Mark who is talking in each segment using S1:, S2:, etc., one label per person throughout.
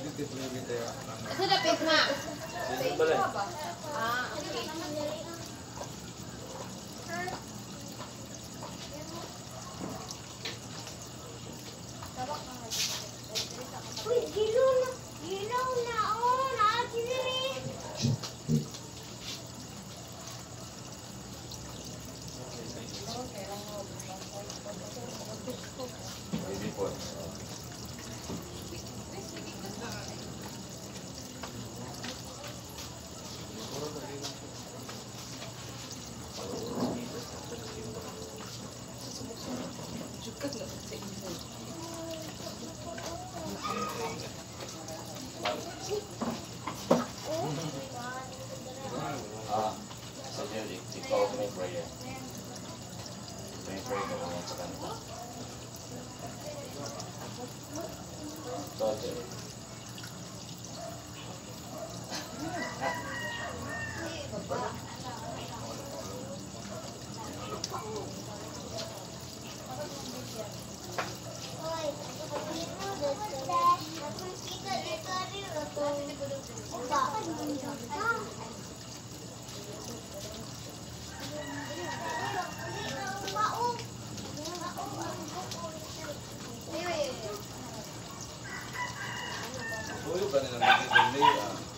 S1: Asa dapit na?
S2: Balay.
S1: Ah, okay.
S3: Uy, gilaw na. Gilaw na. Oh, nakakiliri.
S2: Baby po. Sadya, ikaw may prayer. May prayer ka naman sa kanila. Sadya.
S4: Tuyo ka nila ng delay.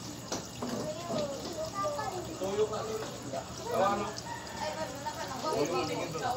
S4: Tuyo ka nila. Ano? Tuyo ka nila.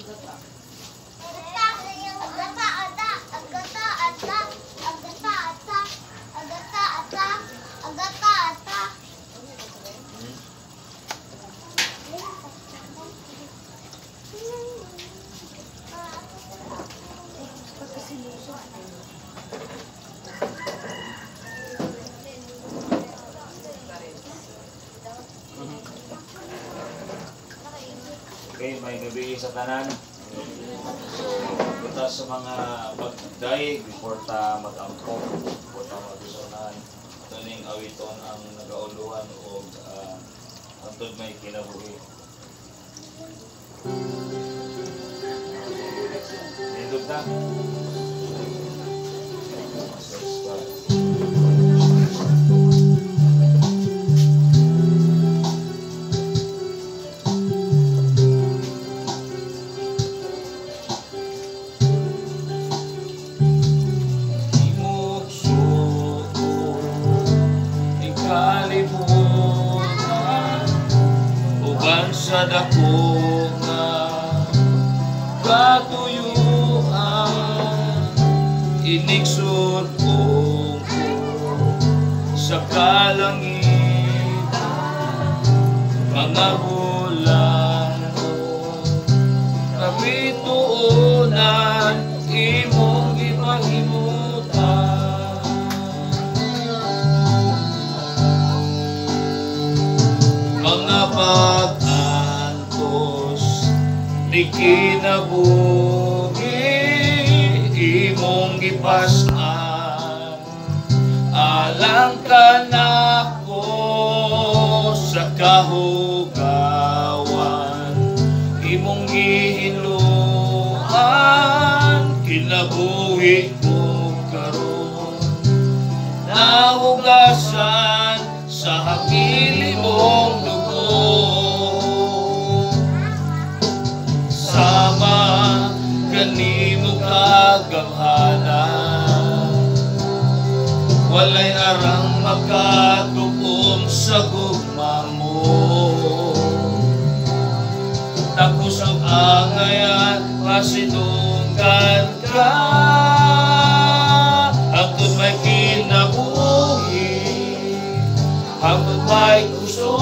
S2: Okay, may gabi sa tanan. So, punta sa mga pagdaig before ta mag-angkop, before ta mag-isunan. Ito ning awiton ang nagauluhan o antod may kinabuhi. Nindog na. Sa dako nga katuyuan inigsod ko sa kalangitan mga bulan kabituunan imong ipahimutan mga di kinabuhi imong gipas-an alang ka nako sa kahugawan imong gihinluan kinabuhi mo karon nahugasan sa hakili mong dugo sama kanimo kagamhanan walay arang makatukom sa gugma mo tapos ang angayan pasidunggan ka hangtod may kinabuhi hangtod may gusto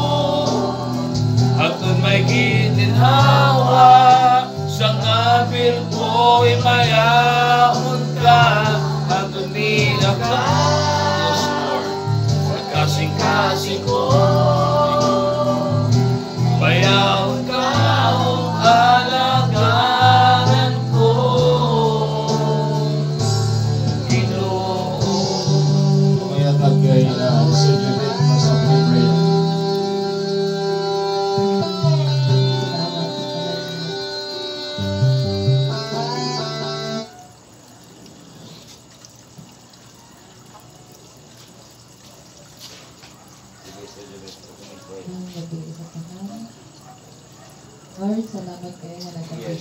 S2: hangtod may gininhawa sa ngabil ko'y mayaon ka hangtod minakaos sa kasing-kasing ko mayaon ka o alagaan ko Ginoo
S5: Kaya tagay na sa inyo sa prayer.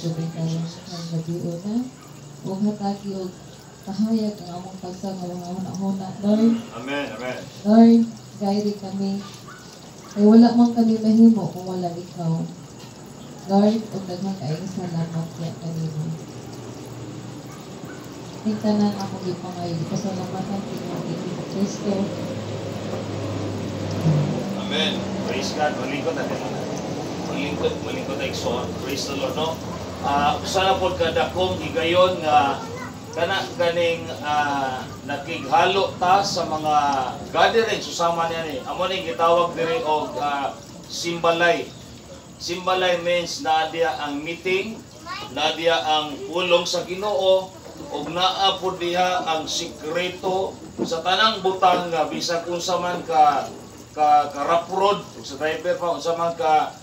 S6: tubig kayo ang gabi una. Huwag hatagi o kahayag ang among pagsa nga mga una-una. Lord,
S2: Amen. Amen.
S6: Lord, guide kami. Kaya wala man kami mahimo kung wala ikaw. Lord, huwag daghang kaayong salamat kaya kanino. Tingtanan ako di pa ngayon. Pasalamatan Panginoon Kristo.
S2: Amen. Praise God. Malingkod natin. Malingkod na ikson. Praise the Lord, no? Sana po kadakong higayon nga ganing nakighalo ta sa mga gathering susama niya ni. Amo ning gitawag diri og simbalay. Simbalay means nadia ang meeting, nadia ang pulong sa Ginoo, ug naa po diha ang sikreto sa tanang butang nga bisag unsa man ka raprod sa driver pa unsa man ka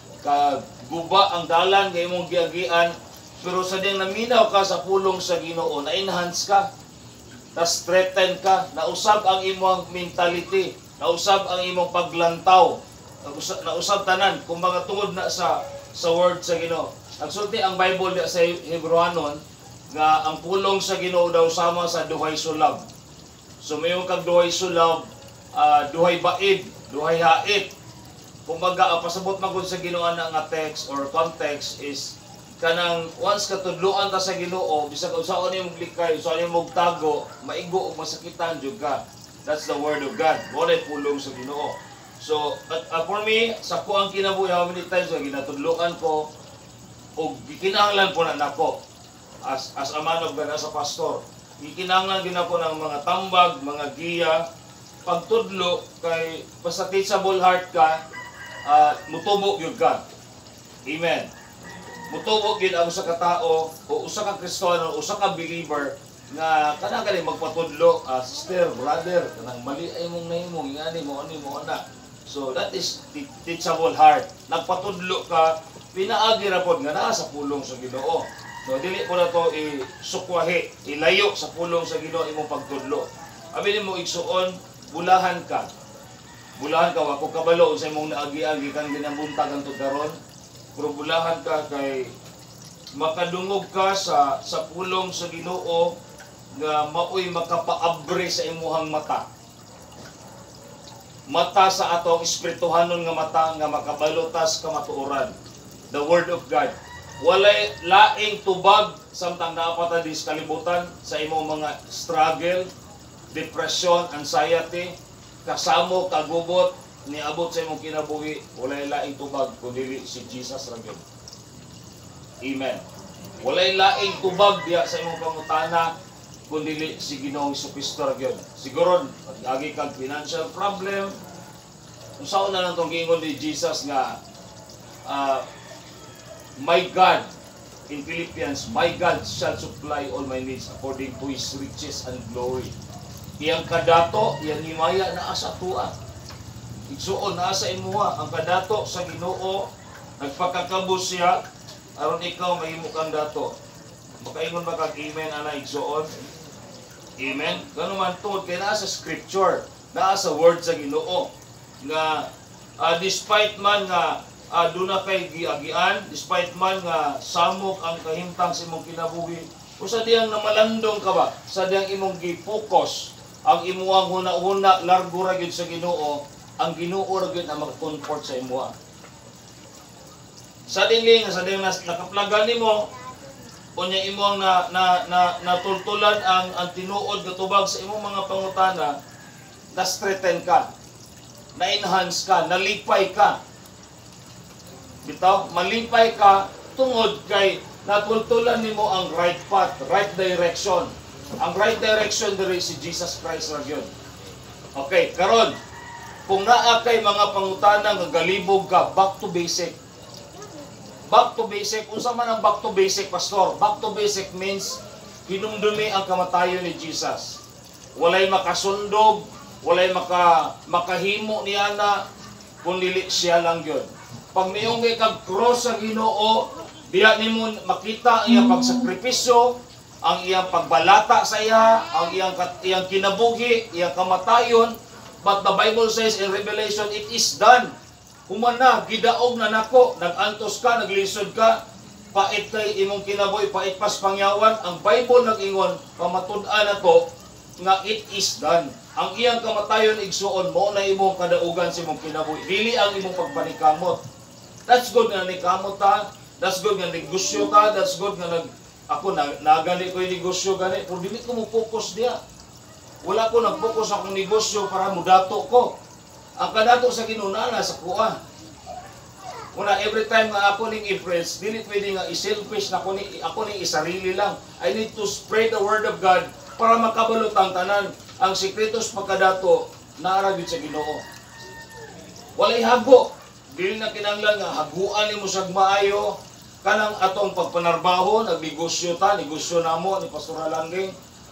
S2: guba ang dalan nga imong giagian, pero sa diyang naminaw ka sa pulong sa Ginoo, na-enhance ka, na-strengthen ka, nausab ang imong mentality, nausab ang imong paglantaw, nausab tanan kung mga tungod na sa word sa Ginoo. Nagsulti ang Bible sa Hebrewanon nga ang pulong sa Ginoo daw sama sa duhay sulab. So mayong kag duhay sulab, duhay baid, duhay hait. Kumbaga, ang pasabot man gud sa Ginoo nga text or context is kanang once katudloan ta sa Ginoo, bisag unsaon imong likay, unsaon imong tago, maigo ug masakitan jud ka. That's the word of God. Walay pulong sa Ginoo. So, for me, sa ko ang kinabuhi, how many times nga ginatudloan ko ug gikinahanglan ko na nako as a man of God, as a pastor. Gikinahanglan gyud ako ng mga tambag, mga giya, pagtudlo kay basta teachable heart ka, mutubo gyud ka. Amen. Mutubo gyud ang usa ka tao o usa ka Kristiyano, usa ka believer nga kanang kani magpatudlo, sister, brother, kanang mali ay mong nahimo, ingani mo ani mo ana. So that is teachable heart. Nagpatudlo ka, pinaagi ra pod nga naa sa pulong sa Ginoo. So dili po na to isukwahi, ilayo sa pulong sa Ginoo imong pagtudlo. Abi mo igsuon, bulahan ka. Bulahan ka, wako kabalo sa imong naagi-agi kang ginambuntag ang karon. Pero bulahan ka kay makadungog ka sa pulong sa Ginoo nga maoy makapaabre sa imuhang mata. Mata sa atong espirituhanon nga mata nga makabalutas ka matuoran. The Word of God. Walay laing tubag samtang naapata dis kalibutan sa imong mga struggle, depression, anxiety, kasamo, kagubot, niabot sa imong kinabuhi, walay laing tubag kundi si Jesus ra gyud. Amen. Walay laing tubag diya sa imong pangutana kundi si Ginoong Jesucristo ra gyud. Siguro agi kag financial problem, unsaon na lang tong giingon ni Jesus nga my God, in Philippians, my God shall supply all my needs according to His riches and glory. Iyang kadato, iyang himaya na asa tuwa. Igsuon na sa imuha, ang kadato sa Ginoo, nagpakakabus siya, aron ikaw mahimo kang dato. Makaingon ba kag amen ana igsuon? Amen. Ganun man tungod kay naa sa scripture, naa sa word sa Ginoo nga despite man nga duna kay giagian, despite man nga samok ang kahimtang sa imong kinabuhi, o sa diyang namalandong ka ba, sa diyang imong gi-focus ang imuang huna-huna largo ra gyud sa Ginoo, ang Ginoo ra gyud ang mag-comfort sa imuha. Sa dili nga sa diyang nakaplagan nimo unya imong natultulan ang tinuod nga tubag sa imong mga pangutana, na-strengthen ka, na-enhance ka, nalipay ka. Bitaw, malipay ka tungod kay natultulan nimo ang right path, right direction. Ang right direction diri si Jesus Christ ra gyud. Okay, karon kung naa kay mga pangutana nga galibog ka, back to basic. Back to basic. Unsa man ang back to basic, pastor? Back to basic means hinumdumi ang kamatayon ni Jesus. Walay makasundog, walay makahimo niya na kundi siya lang yun. Pag mayong kag cross sa Ginoo, diya nimo makita ang iyang pagsakripisyo, ang iyang pagbalata sa iya, ang iyang kinabuhi, iyang kamatayon. But the Bible says in Revelation, it is done. Human na, gidaog na nako, nagantos ka, naglisod ka, pait kay imong kinabuhi, pait pas pangyawan. Ang Bible nag-ingon, pamatud-an na to, nga it is done. Ang iyang kamatayon igsuon mo na imong kadaugan sa imong kinabuhi. Dili ang imong pagpanikamot. That's good nga nikamot ta. That's good nga negosyo ta. That's good nga ako nagali ko yung negosyo gani. Pero dili ko mo focus diya. Wala ko nag-focus akong negosyo para mudato ko. Ang kadato sa Ginoo na sa kuha. Una, every time nga ako ning i-press, dili pwede nga i-selfish na ako ning isarili lang. I need to spread the word of God para makabalot ang tanan. Ang sikretos pagkadato, naara gyud sa Ginoo. Walay hago. Dili na kinahanglan nga haguan nimo sa maayo. Kanang atong pagpanarbaho, nagnegosyo ta, negosyo namo ni Pastor Langgeng.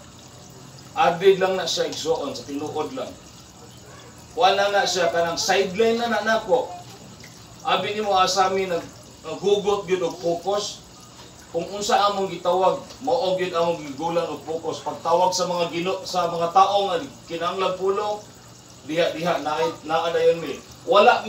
S2: Abid lang na siya igsuon sa tinuod lang. Wala na siya kanang sideline na nako. Abi nimo asami naghugot gyud og focus. Kung unsa among gitawag, mao gyud among gigulan og focus. Pagtawag sa mga sa mga tawo nga kinahanglan pulong, diha naa dayon mi. Wala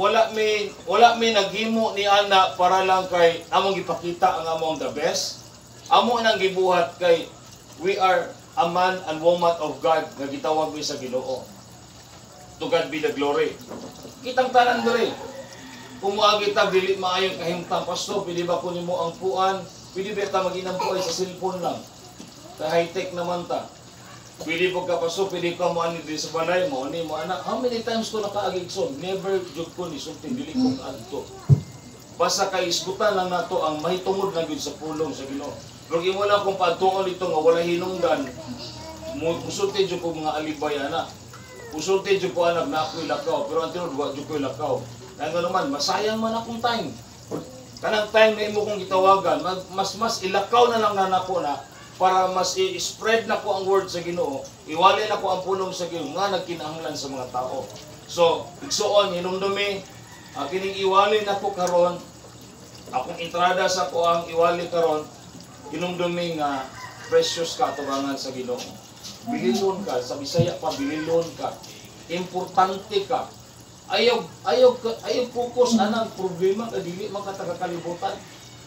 S2: mi naghimo ni ana para lang kay among gipakita ang among the best. Amo nang gibuhat kay we are a man and woman of God nga gitawag mi sa Ginoo. To God be the glory. Kitang tanan diri. Kung muagi ta dili maayong kahimtang, pastor, pwede ba kunin mo ang puan? Pwede ba ta mag-inampuay sa cellphone lang? Ka high-tech naman ta. Pwede po ka, pastor, pwede ka mo ani din sa balay mo, ani mo anak. How many times ko nakaagigson? Never jud ko ni sulti, dili ko kaadto. Basta kay isgutan lang nato ang mahitungod na gyud sa pulong sa Ginoo. Pero imo lang kung paatuon dito nga wala hinungdan, musulti jud ko mga alibay ana. Musulti jud ko anak na ako'y lakaw, pero ang tinod wa jud ko'y lakaw. Kaya naman, masayang man akong time. Kanang time na imo kong gitawagan, mas ilakaw na lang na nako na para mas i-spread na ko ang word sa Ginoo, iwali na ko ang pulong sa Ginoo nga nagkinahanglan sa mga tao. So, igsuon, hinumdumi, kining iwali na ko karon, akong entrada sa ko ang iwali karon, hinumdumi nga precious ka tubangan sa Ginoo. Bililon ka, sa Bisaya pa, bililon ka. Importante ka. Ayaw focus anang problema kadili makatagakalibutan.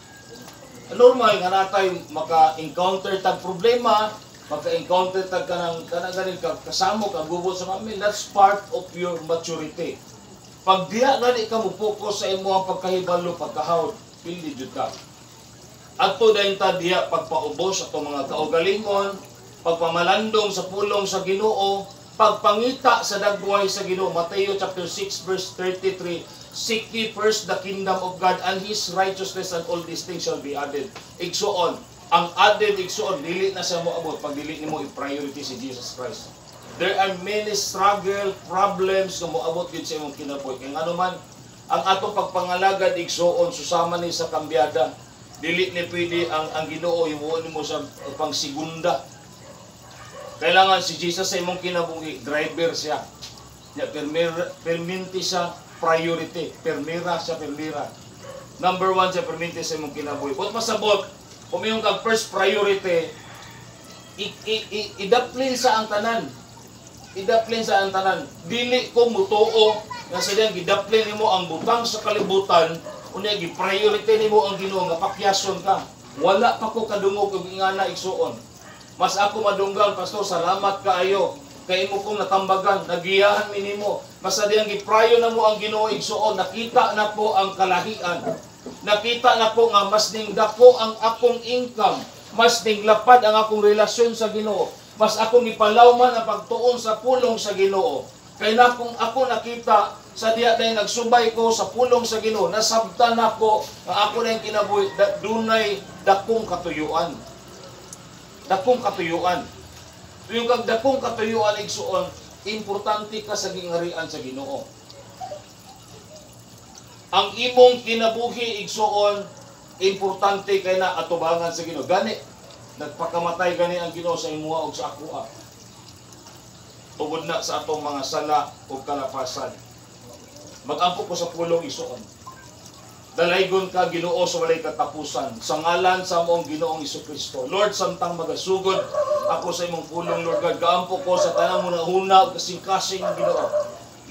S2: Normal nga natay maka-encounter tag problema, maka-encounter tag kanang ganin ka kasamo ka gubot sa amin. That's part of your maturity. Pag diha gani ka mo focus sa imong pagkahibalo, pagkahawd, pili jud ka. Adto dayon ta diha pagpaubos atong mga kaugalingon, pagpamalandong sa pulong sa Ginoo, pagpangita sa dagway sa Ginoo. Mateo chapter 6 verse 33, seek ye first the kingdom of God and His righteousness, and all these things shall be added. Igsuon, ang added igsuon, dili na siya mo abot pag dili nimo i-priority si Jesus Christ. There are many struggle, problems nga moabot gyud sa imong kinabuhi. Kaya ano man, ang atong pagpangalagad igsuon, susama ni sa kambyada. Dili ni pwede ang Ginoo imuon nimo sa pangsigunda. Kailangan si Jesus sa imong kinabuhi, driver siya. Perminti siya, priority. Permira siya, permira. Number 1 siya, perminti sa imong kinabuhi. But masabot, kung yung kag first priority, idaplin sa ang tanan. Idaplin sa ang tanan. Dili ko mutuo nga silang gidaplin nimo ang butang sa kalibutan, unya gi-priority nimo ang Ginoo nga pakyason ka. Wala pa ko kadungog og ingana igsuon. Mas ako madunggan, pastor, salamat kaayo. Kay imo kong natambagan, nagiyahan mi nimo. Mas adiyang giprayo na mo ang Ginoo igsuon, nakita na po ang kalahian. Nakita na po nga mas ning dako ang akong income, mas ning lapad ang akong relasyon sa Ginoo. Mas akong ipalawman ang pagtuon sa pulong sa Ginoo. Kay na kung ako nakita sa diya dahil nagsubay ko sa pulong sa Ginoo, nasabtan ako nga ako na yung kinabuhi, dunay dakong katuyuan. Dakong katuyuan. Yung kag dakong katuyuan igsuon, importante ka sa gingarian sa Ginoo. Ang imong kinabuhi igsuon, importante kay na atubangan sa Ginoo. Gani nagpakamatay gani ang Ginoo sa imuha ug sa akoa. Tungod na sa atong mga sala ug kalapasan. Mag-ampo ko sa pulong igsuon. Dalaygon ka Ginoo sa walay katapusan, sa ngalan sa among Ginoong Jesucristo. Lord, samtang magasugod ako sa imong pulong, Lord God, gaampo ko sa tanang mo na huna o kasing-kasing Ginoo.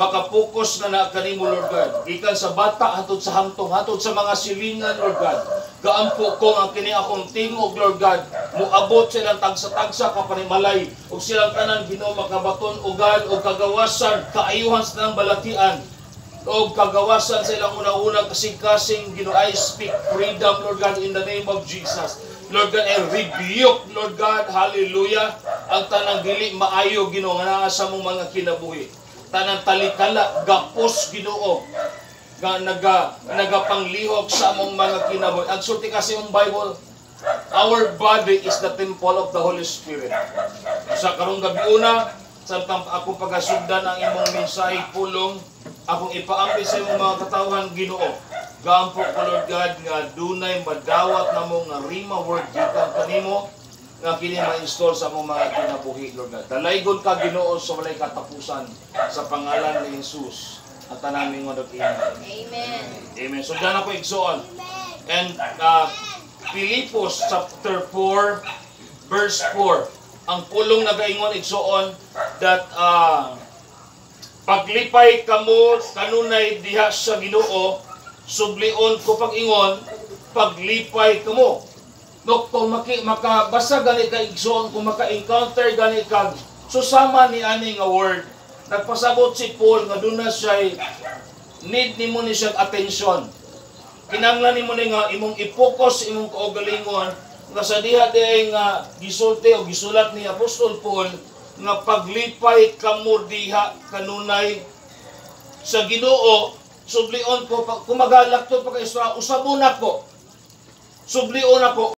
S2: Makapokus na kanimo, Lord God, gikan sa bata hatod sa hangtong, hatod sa mga silingan, Lord God. Gaampo ko ang kini akong tingog, Lord God. Muabot silang tagsa-tagsa ka panimalay. O silang tanan Ginoo makabaton ugal o kagawasan, kaayuhan sa tanang balatian. O kagawasan sa ilang una-una kasing-kasing Ginoo. I speak freedom, Lord God, in the name of Jesus. Lord God, I rebuke, Lord God, hallelujah, ang tanang dili maayo, Ginoo, nga naa sa mong mga kinabuhi. Tanang talikala, gapos, Ginoo, nga nagapanglihok sa among mga kinabuhi. Ang sulti kasi yung Bible, our body is the temple of the Holy Spirit. Sa karong gabi una, samtang akong pagasugdan ang imong mensahe pulong, akong ipaampi sa imong mga katawhan, Ginoo. Gaampo ko, Lord God, nga dunay madawat na mong nga rima word gikan kanimo, nga kini ma-install sa among mga kinabuhi, Lord God. Dalaygon ka, Ginoo, sa walay katapusan sa pangalan ni Jesus. At tanaming mo Amen.
S1: Amen.
S2: Amen. So dyan ako igsoon. And Pilipos chapter 4 verse 4. Ang pulong nagaingon igsoon that paglipay kamo kanunay diha sa Ginoo, sublion ko pag-ingon, paglipay kamo. No, kung makabasa gani ka igsoon, kung maka-encounter gani ka susama ni ani nga word, nagpasabot si Paul nga doon na siya need ni mo ni siya attention. Kinanglan ni mo ni nga imong i-focus imong kaugalingon nga sa diha day nga gisulti o gisulat ni Apostol Paul nga paglipay kamo diha kanunay sa Ginoo, sublion ko kumagalak to pagka usabon ako. Sublion ako